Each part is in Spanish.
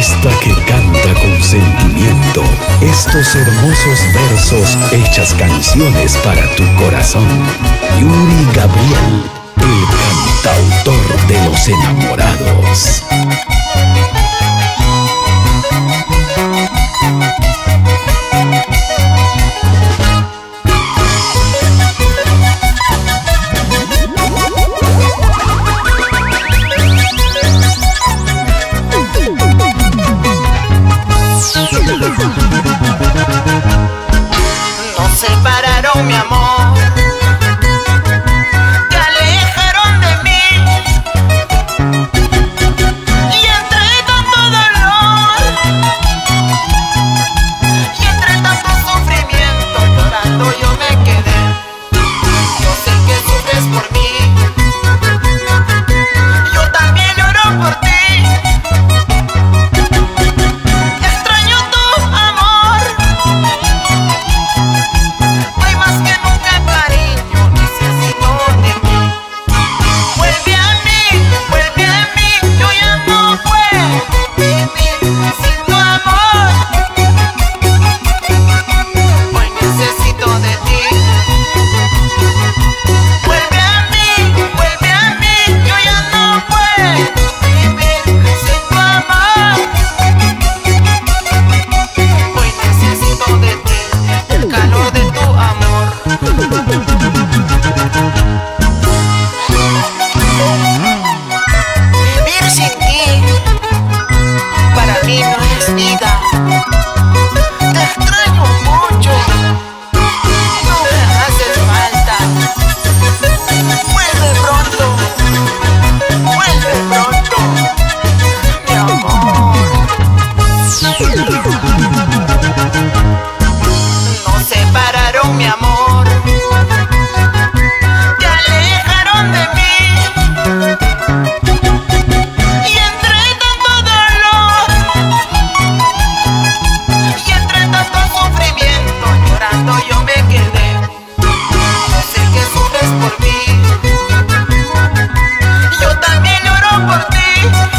artista que canta con sentimiento estos hermosos versos hechas canciones para tu corazón. Yuri Gabriel, el cantautor de los enamorados. Nos separaron, mi amor, te alejaron de mí, y entre tanto dolor y entre tanto sufrimiento, llorando yo me quedé. Yo sé que sufres por mí, yo también lloro por ti. Vivir sin ti para mí no es vida. Te extraño mucho, no me haces falta. Vuelve pronto, mi amor. Nos separaron, mi amor, te alejaron de mí. Yo me quedé, yo sé que sufres por mí, yo también lloro por ti,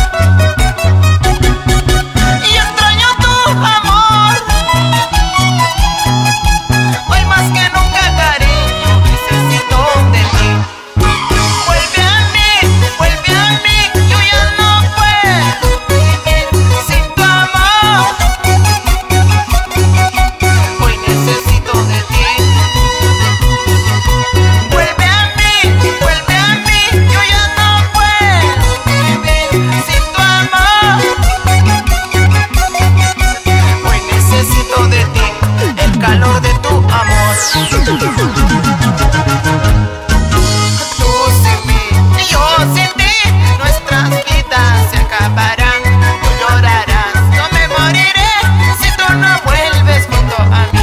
y extraño tu amor, hoy más que nunca, cariño, necesito de ti. Vuelve a mí, yo ya no puedo vivir sin tu amor, hoy necesito de ti. Vuelve a mí, yo ya no puedo vivir sin tu amor. Hoy necesito de ti, el calor de tu amor. Tú sin mí, yo sin ti, nuestras vidas se acabarán. Tú llorarás, yo me moriré si tú no vuelves junto a mí.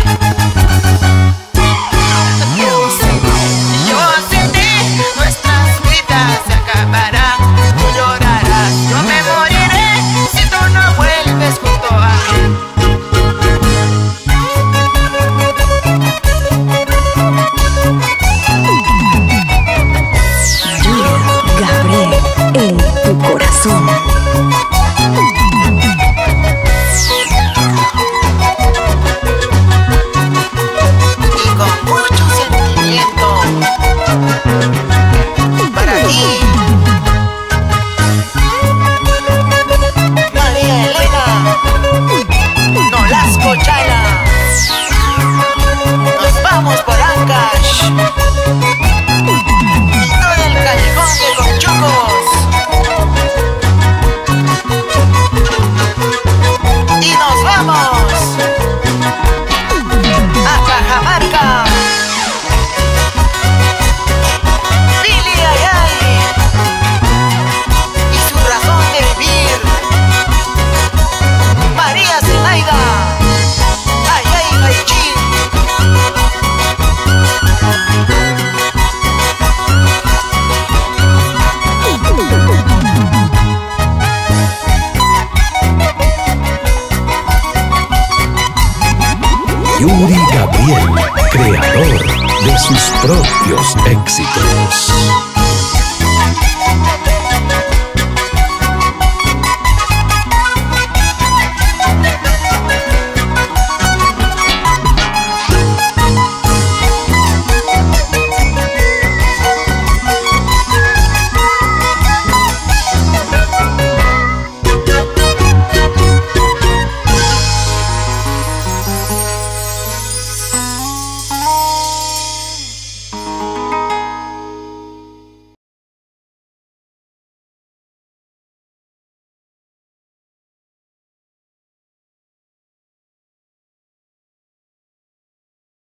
Yo sin ti, nuestras vidas se acabarán. Tú llorarás, yo me moriré si tú no vuelves junto a mí. Yuri Gabriel, en tu corazón. Y con mucho sentimiento para ti, María Elena Nolasco Chala. Nos vamos por Ancash y todo el callejón de Conchucos, y nos vamos a Cajamarca. Billy Ayay y su razón de vivir, María Zenaida Ayay Gaichín. Yuri Gabriel, creador de sus propios éxitos.